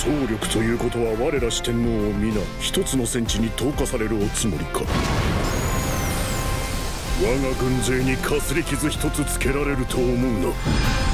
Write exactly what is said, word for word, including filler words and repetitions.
総力ということは我ら四天王を皆一つの戦地に投下されるおつもりか。我が軍勢にかすり傷一つつけられると思うな。